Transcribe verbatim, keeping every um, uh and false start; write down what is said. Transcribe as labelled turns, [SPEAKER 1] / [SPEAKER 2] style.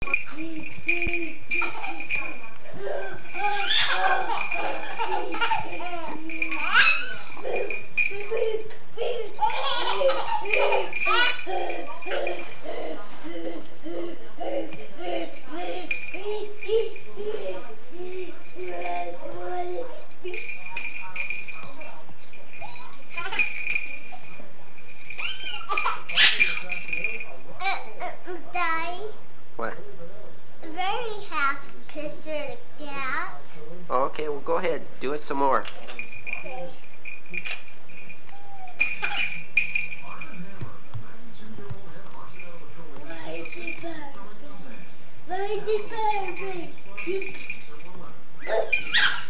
[SPEAKER 1] What?
[SPEAKER 2] Very happy picture like that.
[SPEAKER 1] Okay, well go ahead. Do it some more.
[SPEAKER 2] Okay. Why the Barbie? Why the Barbie?